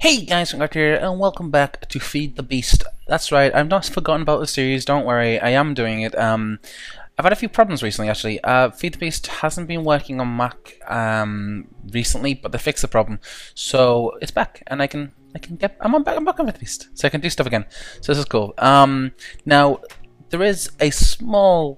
Hey guys, I'm here, and welcome back to Feed the Beast. That's right, I've not forgotten about the series, don't worry, I am doing it. I've had a few problems recently, actually. Feed the Beast hasn't been working on Mac recently, but they fixed the problem. So it's back, and I'm back on Feed the Beast, so I can do stuff again. So this is cool. Now, there is a small,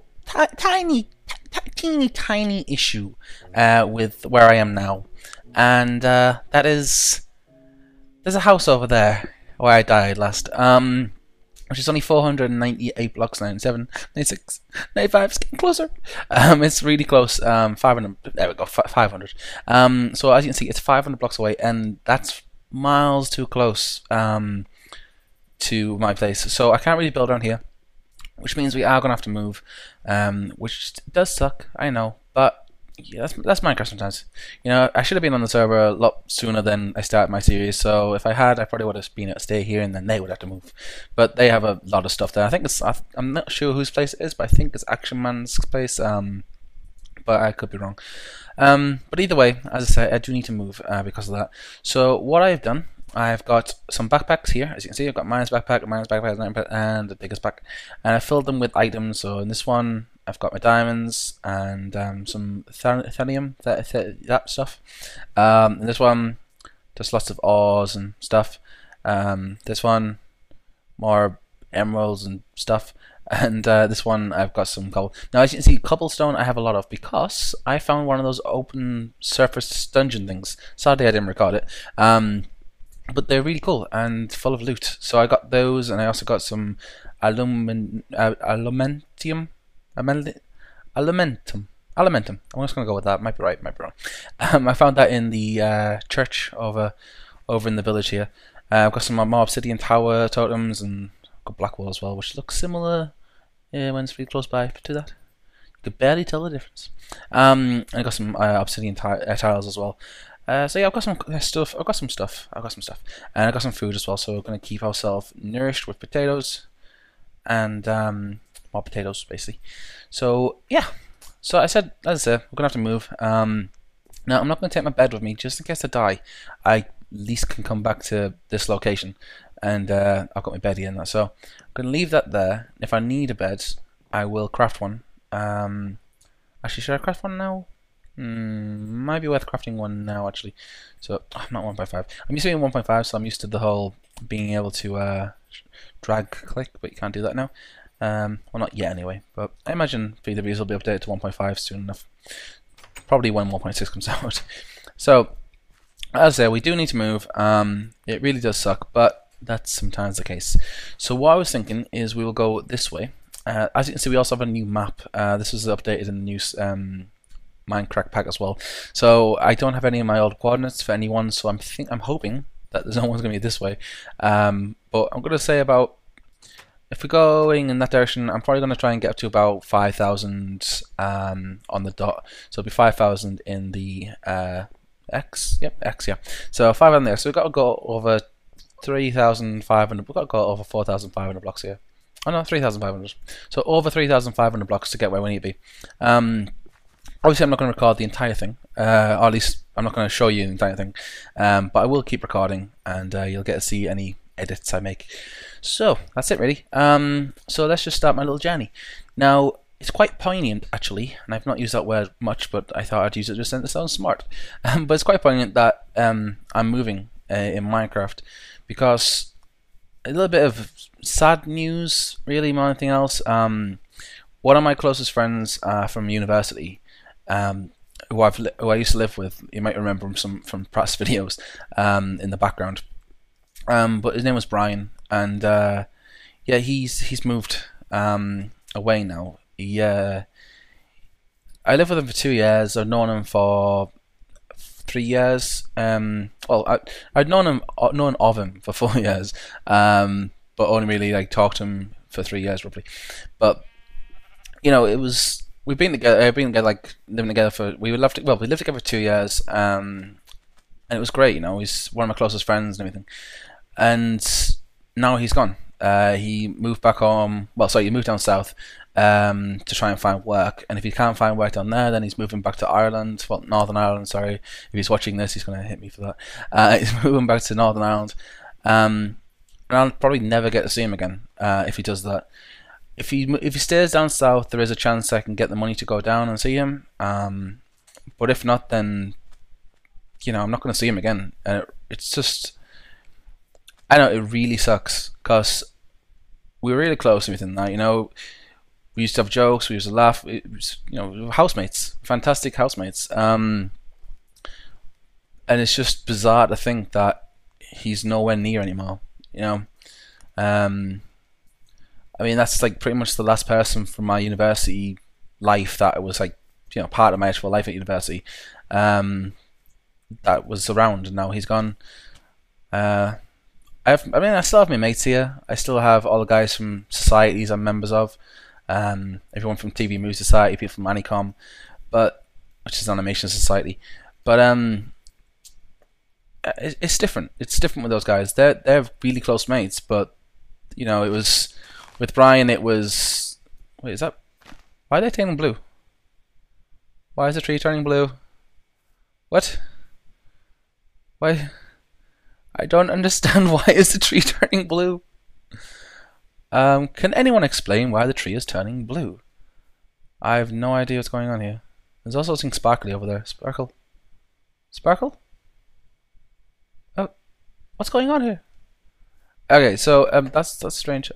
teeny issue with where I am now, and that is... There's a house over there where I died last, which is only 498 blocks, 97, 96, 95, it's getting closer. It's really close, 500, there we go, 500. So as you can see, it's 500 blocks away, and that's miles too close to my place. So I can't really build around here, which means we are going to have to move, which does suck, I know, but yeah, that's Minecraft sometimes. You know, I should have been on the server a lot sooner than I started my series. So if I had, I probably would have been able to stay here, and then they would have to move. But they have a lot of stuff there. I think I'm not sure whose place it is, but I think it's Action Man's place. But I could be wrong. But either way, as I say, I do need to move because of that. So what I've done, I've got some backpacks here. As you can see, I've got mine's backpack, and the biggest back, and I filled them with items. So in this one, I've got my diamonds and some thallium, that stuff. In this one, just lots of ores and stuff. This one, more emeralds and stuff. And this one, I've got some cobble. Now, as you can see, cobblestone I have a lot of because I found one of those open surface dungeon things. Sadly, I didn't record it. But they're really cool and full of loot. So I got those, and I also got some aluminum. Alumentum. I'm just gonna go with that. Might be right, might be wrong. I found that in the church over in the village here. I've got some more obsidian tower totems, and I've got black wall as well, which looks similar when it's really close by to that. You could barely tell the difference. And I got some obsidian tiles as well. So yeah, I've got some stuff. I've got some stuff, and I got some food as well. So we're gonna keep ourselves nourished with potatoes, and more potatoes basically. So yeah, so as I said, we're gonna have to move. Now I'm not gonna take my bed with me just in case I die. I at least can come back to this location, and I've got my bed here and that. So I'm gonna leave that there. If I need a bed, I will craft one. Actually, should I craft one now? Might be worth crafting one now actually. So I'm not 1.5. I'm used to being 1.5, so I'm used to the whole being able to drag click, but you can't do that now. Well, not yet anyway, but I imagine VWs will be updated to 1.5 soon enough. Probably when 1.6 comes out. So as I say, we do need to move. It really does suck, but that's sometimes the case. So what I was thinking is we will go this way. As you can see, we also have a new map. This was updated in the new Minecraft pack as well. So I don't have any of my old coordinates for anyone, so I'm hoping that there's no one's going to be this way. But I'm going to say about, if we're going in that direction, I'm probably going to try and get up to about 5,000 on the dot. So it'll be 5,000 in the X. Yep, X. Yeah. So 500 there. So we've got to go over 3,500. We've got to go over 4,500 blocks here. Oh no, 3,500. So over 3,500 blocks to get where we need to be. Obviously, I'm not going to record the entire thing, or at least I'm not going to show you the entire thing, but I will keep recording, and you'll get to see any edits I make. So, that's it really. So let's just start my little journey. Now, it's quite poignant actually, and I've not used that word much, but I thought I'd use it just to sound smart. But it's quite poignant that I'm moving in Minecraft, because a little bit of sad news, really, more than anything else. One of my closest friends from university, who I used to live with, you might remember him from past videos in the background. But his name was Brian, and yeah, he's moved away now. I lived with him for 2 years. I've known him for 3 years. Well, I'd known of him for 4 years, but only really talked to him for 3 years roughly. But you know, we've been together, living together we lived together for 2 years, and it was great. You know, he's one of my closest friends and everything. And now he's gone. He moved back home. Well, sorry, he moved down south, to try and find work. And if he can't find work down there, then he's moving back to Ireland. Well, Northern Ireland. Sorry, if he's watching this, he's going to hit me for that. He's moving back to Northern Ireland, and I'll probably never get to see him again if he does that. If he stays down south, there is a chance I can get the money to go down and see him. But if not, then I'm not going to see him again. And it's just, I know it really sucks because we were really close and everything. That we used to have jokes, we used to laugh. It was, housemates, fantastic housemates. And it's just bizarre to think that he's nowhere near anymore. I mean, that's like pretty much the last person from my university life that was like, part of my actual life at university, that was around, and now he's gone. I still have my mates here. I still have all the guys from societies I'm members of. Everyone from TV Movie Society, people from Anicom, which is Animation Society. But it's different. It's different with those guys. They're really close mates, but it was with Brian. It was, wait, is that, why are they turning blue? Why is the tree turning blue? What? Why? I don't understand. Why is the tree turning blue? Can anyone explain why the tree is turning blue? I have no idea what's going on here. There's also something sparkly over there. Sparkle. Sparkle? Oh, what's going on here? Okay, so that's strange.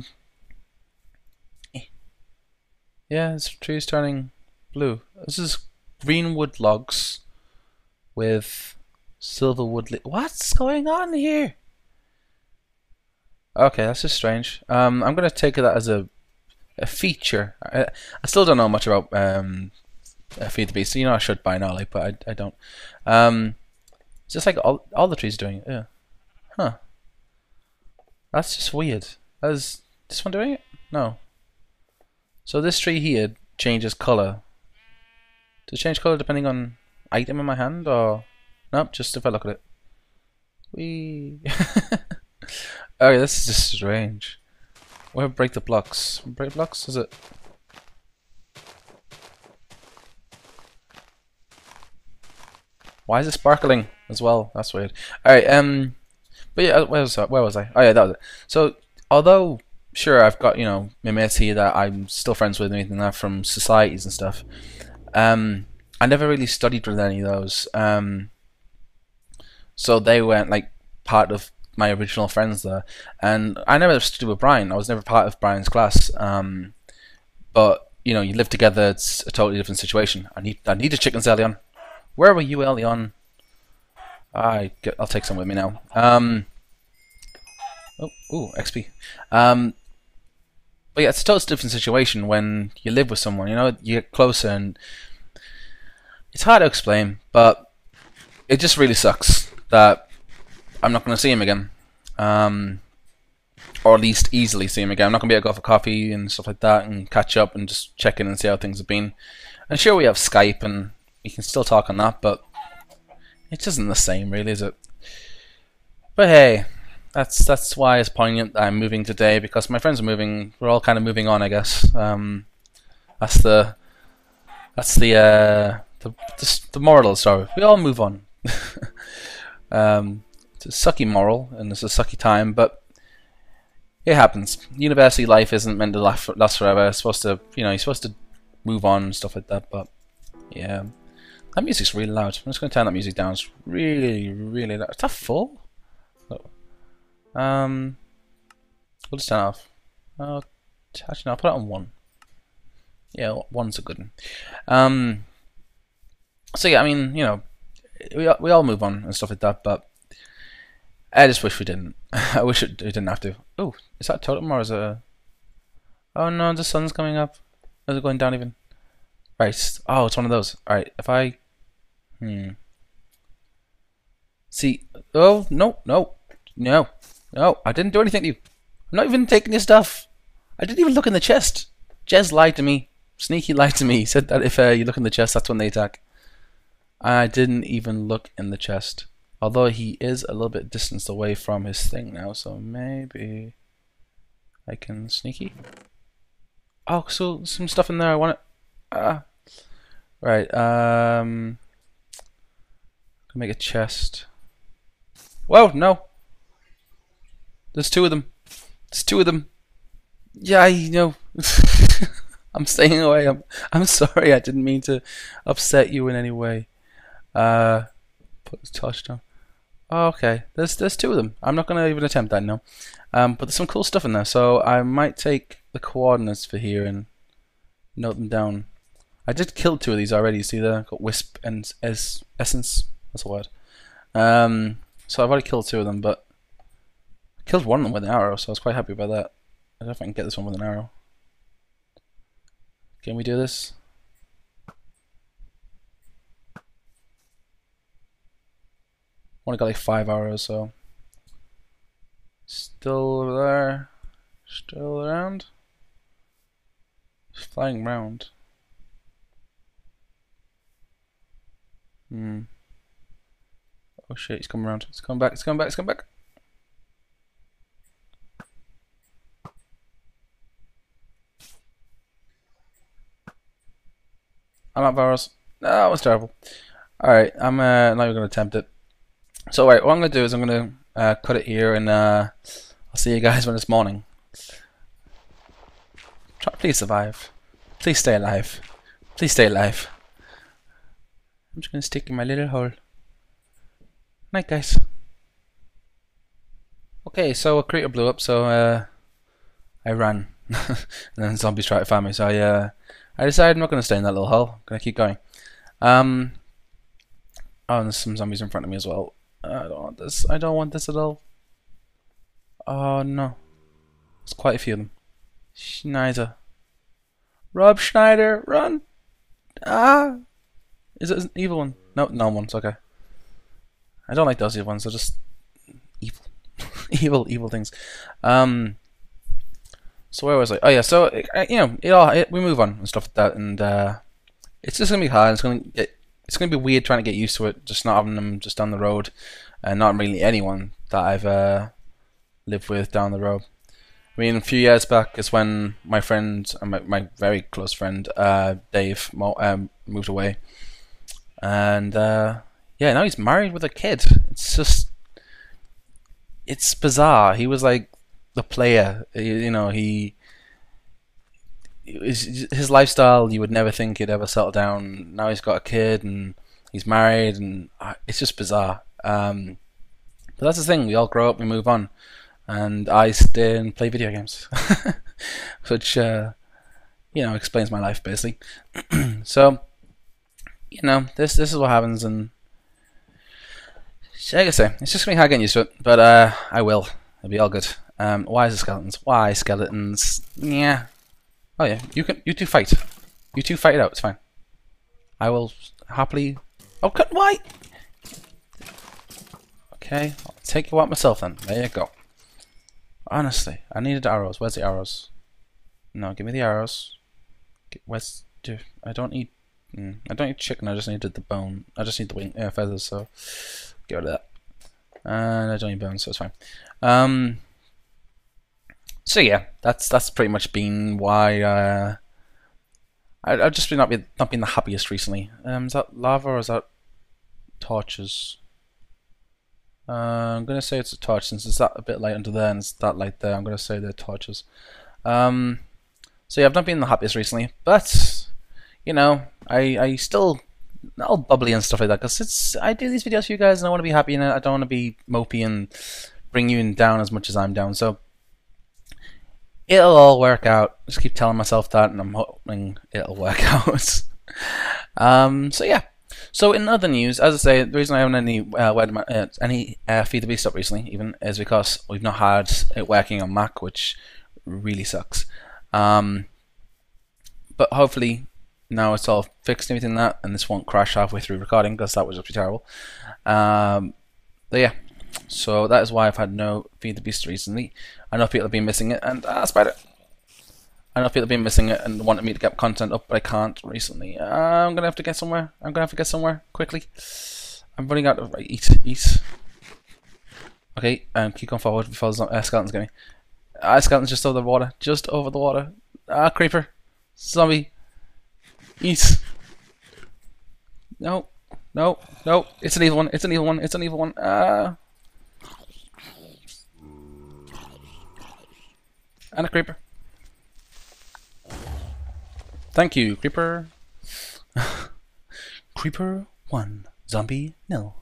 Yeah, this tree is turning blue. This is greenwood logs with silverwood. What's going on here? Okay, that's just strange. I'm gonna take that as a feature. I still don't know much about Feed the Beast. I should by now, but I don't. It's just like all the trees doing it. Yeah. Huh. That's just weird. Is this one doing it? No. So this tree here changes color. Does it change color depending on item in my hand, or nope? Just if I look at it. Wee. Okay, this is just strange. Where break the blocks? Break blocks? Is it? Why is it sparkling as well? That's weird. Alright, but yeah, where was I? Oh yeah, that was it. So, although, sure, I've got, my mates here that I'm still friends with and anything like that from societies and stuff, I never really studied with any of those. So they weren't, like, part of my original friends there. And I never studied with Brian. I was never part of Brian's class. But, you live together, it's a totally different situation. I need a chickens, Elion. Where were you, Elion? I'll take some with me now. XP. But yeah, it's a totally different situation when you live with someone. You get closer, and it's hard to explain, but it just really sucks that I'm not going to see him again, or at least easily see him again. I'm not going to be able to go for coffee and stuff like that and catch up and just check in and see how things have been. And sure, we have Skype and we can still talk on that, but it just isn't the same, really, is it? But hey, that's why it's poignant that I'm moving today, because my friends are moving. We're all kind of moving on, I guess. That's the moral of the story. We all move on. It's a sucky moral, and it's a sucky time, but it happens. University life isn't meant to last forever. It's supposed to, you're supposed to move on and stuff like that. But yeah, that music's really loud. I'm just going to turn that music down. It's really, really loud. Is that full? We'll just turn it off. Actually, no, I'll put it on 1. Yeah, 1's a good one. So yeah, I mean, we all move on and stuff like that, but I just wish we didn't. I wish we didn't have to. Oh, is that a totem or is it a... Oh no, the sun's coming up. Is it going down even? Right. Oh, it's one of those. Alright, if I... See... Oh, no, I didn't do anything to you. I'm not even taking your stuff. I didn't even look in the chest. Jez lied to me. Sneaky lied to me. He said that if you look in the chest, that's when they attack. I didn't even look in the chest. Although he is a little bit distanced away from his thing now, so maybe I can sneaky. Oh, so some stuff in there. I want it. Right. Make a chest. Whoa, no. There's two of them. There's two of them. Yeah, I know. I'm staying away. I'm sorry. I didn't mean to upset you in any way. Put the torch down. Oh, okay. There's two of them. I'm not gonna even attempt that now. But there's some cool stuff in there, so I might take the coordinates for here and note them down. I did kill two of these already. See there? Got Wisp and Essence. That's a word. So I've already killed two of them, but I killed one of them with an arrow, so I was quite happy about that. I don't know if I can get this one with an arrow. Can we do this? Only got like 5 arrows, so still over there, still around, just flying around. Oh shit, he's coming around. He's coming back. He's coming back. He's coming back. I'm out of arrows. No, that was terrible. Alright, I'm not even going to attempt it. So, what I'm going to do is I'm going to cut it here, and I'll see you guys when it's morning. Please survive. Please stay alive. Please stay alive. I'm just going to stick in my little hole. Night, guys. Okay, so a creature blew up, so I ran. And then zombies tried to find me, so I decided I'm not going to stay in that little hole. I'm going to keep going. Oh, and there's some zombies in front of me as well. I don't want this. I don't want this at all. Oh no. There's quite a few of them. Schneider. Rob Schneider, run! Ah! Is it an evil one? No, no one's okay. I don't like those evil ones. They're just evil, evil things. So where was I? Oh yeah. So we move on and stuff like that, and it's just gonna be hard. It's gonna be weird trying to get used to it. Just not having them just down the road, and not really anyone that I've lived with down the road. I mean, a few years back is when my friend, my very close friend, Dave, moved away, and yeah, now he's married with a kid. It's bizarre. He was like the player, his lifestyle. You would never think he'd ever settle down. Now he's got a kid and he's married, and it's just bizarre. But that's the thing. We all grow up, we move on. And I stay and play video games, which explains my life basically. So this is what happens, and like I say, it's just gonna be hard getting used to it, but I will. It'll be all good. Why is the skeletons? Why skeletons? Yeah. Oh yeah, you two fight. You two fight it out. It's fine. I will happily. Oh, why? Okay, I'll take you out myself then. There you go. Honestly, I needed arrows. Where's the arrows? No, give me the arrows. I don't need chicken. I just needed the bone. I just need the wing feathers. So get rid of that. And I don't need bones, so it's fine. So yeah, that's pretty much been why I've just been not been the happiest recently. Is that lava or is that torches? I'm gonna say it's a torch since it's that a bit light under there and it's that light there. I'm gonna say they're torches. So yeah, I've not been the happiest recently, but I still all bubbly and stuff like that because I do these videos for you guys and I want to be happy and I don't want to be mopey and bring you down as much as I'm down. So it'll all work out. Just keep telling myself that, and I'm hoping it'll work out. So yeah. So in other news, as I say, the reason I haven't any Feed the Beast up recently, even, is because we've not had it working on Mac, which really sucks. But hopefully now it's all fixed and everything like that, and this won't crash halfway through recording because that would just be terrible. But yeah, so that is why I've had no Feed the Beast recently. I know people have been missing it, and Spider. I know people have been missing it and wanted me to get content up, but I can't recently. I'm gonna have to get somewhere. I'm gonna have to get somewhere quickly. I'm running out of eat. Okay, keep going forward before the skeletons get me. Skeleton's just over the water. Just over the water. Ah, creeper. Zombie. Eat. No. No. No. It's an evil one. It's an evil one. It's an evil one. And a creeper. Thank you, creeper. Creeper 1. Zombie nil.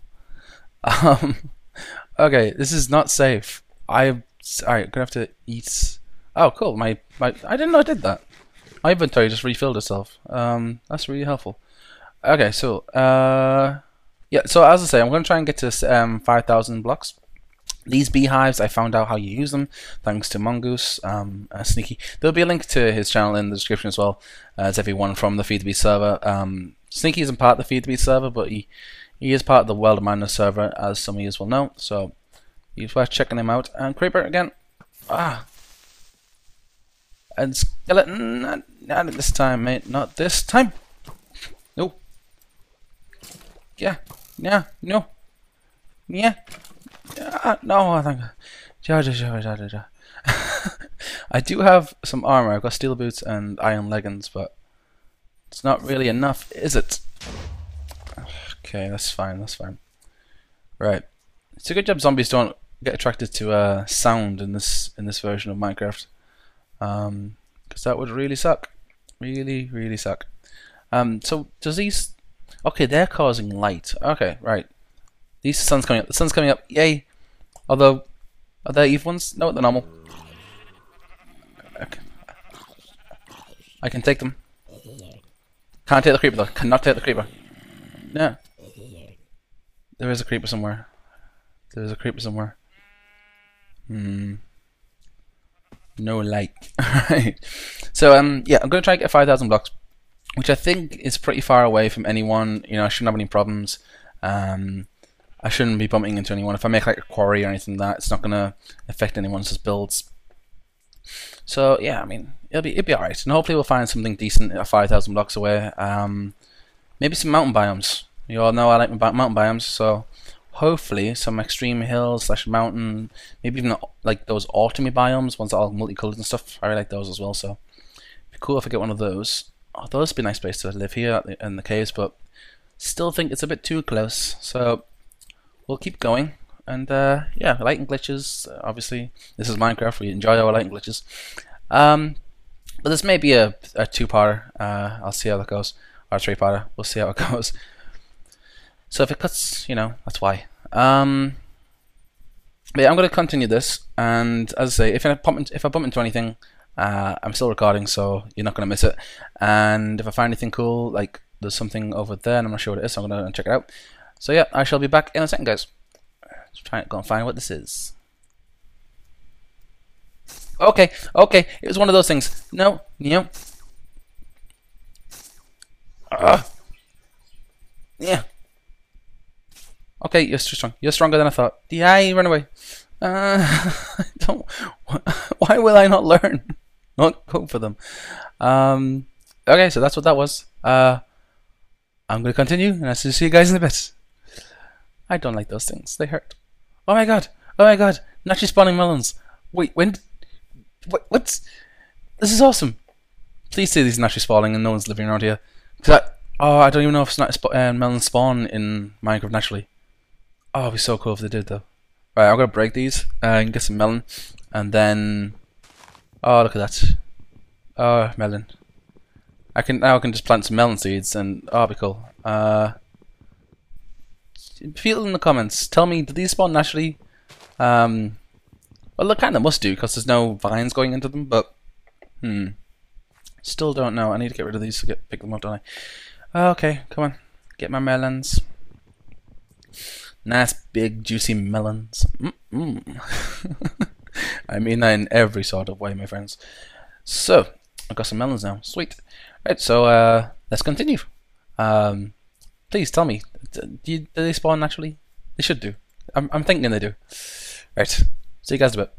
Okay, this is not safe. Alright, gonna have to eat. Oh, cool. My I didn't know I did that. My inventory just refilled itself. That's really helpful. Okay, so yeah. So as I say, I'm gonna try and get to 5,000 blocks. These beehives, I found out how you use them thanks to Mongoose, Sneaky. There'll be a link to his channel in the description as well as everyone from the Feed the Beast server. Sneaky isn't part of the Feed the Beast server, but he is part of the World of Madness server, as some of you will know. So it's worth checking him out. And Creeper again. And Skeleton. Not this time, mate. Not this time. No. Yeah. Yeah. No. Yeah. No, I think. I do have some armor. I've got steel boots and iron leggings, but it's not really enough, is it? Okay, that's fine. That's fine. Right. It's a good job zombies don't get attracted to sound in this version of Minecraft, because that would really suck. Really suck. So does these? Okay, they're causing light. Okay, right. The sun's coming up. The sun's coming up. Yay! Although, are there evil ones? No, they're normal. Okay. I can take them. Can't take the creeper though. Cannot take the creeper. Yeah. There is a creeper somewhere. There is a creeper somewhere. No light. Right. So yeah, I'm gonna try and get 5,000 blocks, which I think is pretty far away from anyone. You know, I shouldn't have any problems. I shouldn't be bumping into anyone. If I make like a quarry or anything like that, it's not gonna affect anyone's builds. So yeah, I mean, it'll be alright, and hopefully we'll find something decent at 5,000 blocks away. Maybe some mountain biomes. You all know I like mountain biomes, so hopefully some extreme hills / mountain, maybe even like those autumny biomes, ones that are all multicolored and stuff. I really like those as well. So it'd be cool if I get one of those. Oh, those would be a nice place to live here in the caves, but still think it's a bit too close. So we'll keep going, and yeah, light and glitches. Obviously, this is Minecraft. We enjoy our light and glitches. But this may be a two-parter. I'll see how that goes, or a three-parter. We'll see how it goes. So if it cuts, you know, that's why. But yeah, I'm going to continue this, and as I say, if I bump into anything, I'm still recording, so you're not going to miss it. And if I find anything cool, like there's something over there, and I'm not sure what it is, so I'm going to check it out. So yeah, I shall be back in a second, guys. Let's try and go and find what this is. Okay, it was one of those things. No. Yeah. Okay, you're strong. You're stronger than I thought. Yeah, run away. Don't. Why will I not learn? Not go for them. Okay, so that's what that was. I'm going to continue, and I'll see you guys in a bit. I don't like those things. They hurt. Oh my god. Naturally spawning melons. Wait, when? What's? This is awesome. Please say these are naturally spawning and no one's living around here. I don't even know if melons spawn in Minecraft naturally. Oh, it'd be so cool if they did though. Right, I'm gonna break these and get some melon, and then. Oh, look at that. Oh, melon. I can just plant some melon seeds, and oh, it'd be cool. Feel in the comments. Tell me, do these spawn naturally? Well, they kind of must do because there's no vines going into them. But still don't know. I need to get rid of these to pick them up, don't I? Okay, come on, get my melons. Nice big juicy melons. I mean that in every sort of way, my friends. So I've got some melons now. Sweet. Right, so let's continue. Please tell me, do they spawn naturally? They should do. I'm thinking they do. Right. See you guys in a bit.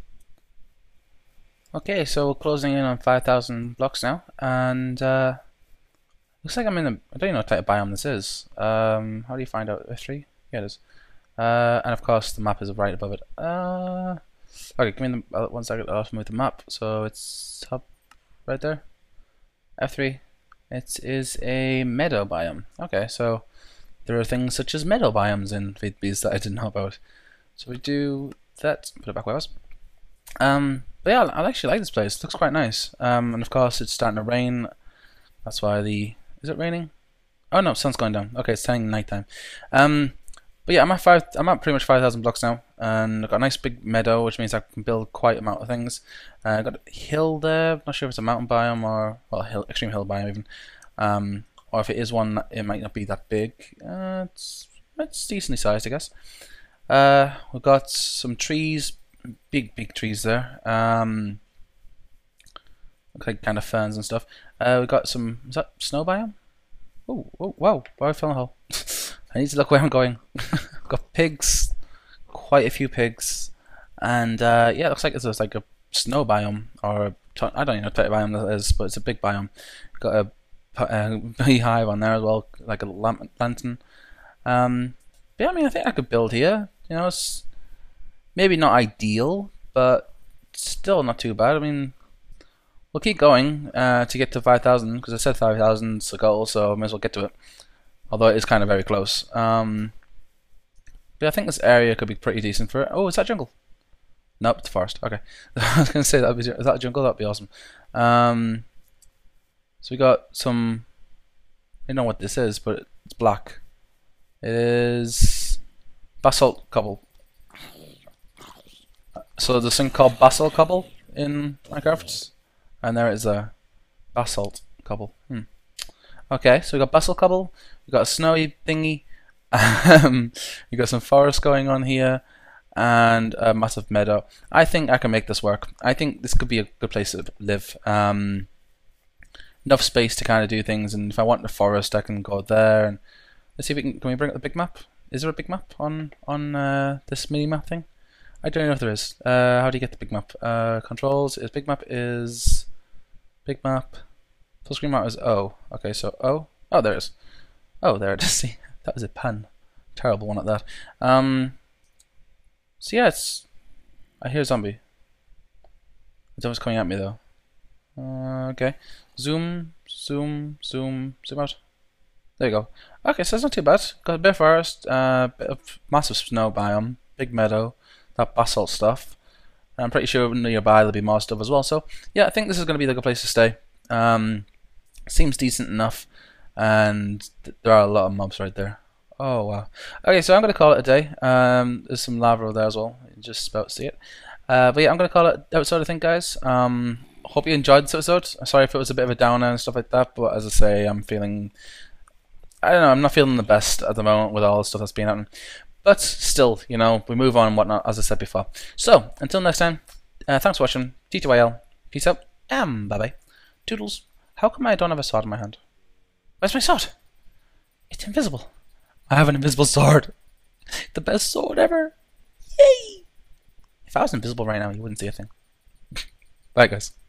Okay, so we're closing in on 5,000 blocks now, and looks like I'm in a. I don't even know what type of biome this is. How do you find out? F3? Yeah, it is. And of course, the map is right above it. Okay, give me the 1 second. I'll move the map. So it's up right there. F3. It is a meadow biome. Okay, so there are things such as meadow biomes in VidBees that I didn't know about. So we do that. Put it back where it was. But yeah, I actually like this place. It looks quite nice. And of course, it's starting to rain. That's why the... Is it raining? Oh no, sun's going down. Okay, it's turning nighttime. But yeah, I'm at pretty much 5,000 blocks now, and I've got a nice big meadow, which means I can build quite a amount of things. I've got a hill there. Not sure if it's a mountain biome or extreme hill biome even. Or if it is one, it might not be that big. It's decently sized, I guess. We've got some trees, big trees there. Look like kind of ferns and stuff. We've got some. Is that snow biome? Oh, wow! Why I fell in a hole? I need to look where I'm going. Got pigs, quite a few pigs, and yeah, it looks like it's like a snow biome, or I don't even know what type of biome that is, but it's a big biome. Got a beehive on there as well, like a lantern. But yeah, I mean, I think I could build here. You know, it's maybe not ideal, but still not too bad. I mean, we'll keep going to get to 5,000 because I said 5,000 is the goal, so I may as well get to it. Although it is kind of very close. But I think this area could be pretty decent for it. Oh, is that jungle? Nope, it's forest. Okay. I was going to say, is that jungle? That'd be awesome. So we got some... I don't know what this is, but it's black. It is... basalt cobble. So there's a thing called basalt cobble in Minecraft. And there is a basalt cobble. Okay, so we got basalt cobble, we got a snowy thingy, we got some forest going on here, and a massive meadow. I think I can make this work. I think this could be a good place to live. Enough space to kind of do things, and if I want the forest, I can go there. And let's see if we can we bring up the big map? Is there a big map on this mini map thing? I don't know if there is. How do you get the big map? Controls is big map is big map. Full screen map is O. Okay, so O. Oh, there it is. Oh, there it is. See, that was a pun. Terrible one at that. So yeah, it's. I hear a zombie. It's almost coming at me though. Okay. Zoom out. There you go. Okay, so it's not too bad. Got a bit of forest, bit of massive snow biome, big meadow, that basalt stuff. And I'm pretty sure nearby there'll be more stuff as well. So yeah, I think this is going to be a good place to stay. Seems decent enough, and there are a lot of mobs right there. Oh wow. Okay, so I'm going to call it a day. There's some lava over there as well. You just about to see it. But yeah, I'm going to call it an episode, I think, guys. Hope you enjoyed this episode. Sorry if it was a bit of a downer and stuff like that, but as I say, I'm feeling... I don't know, I'm not feeling the best at the moment with all the stuff that's been happening. But still, you know, we move on and whatnot, as I said before. So, until next time, thanks for watching. TTYL. Peace out, and bye-bye. Toodles. How come I don't have a sword in my hand? Where's my sword? It's invisible. I have an invisible sword. The best sword ever. Yay! If I was invisible right now, you wouldn't see a thing. Bye, guys.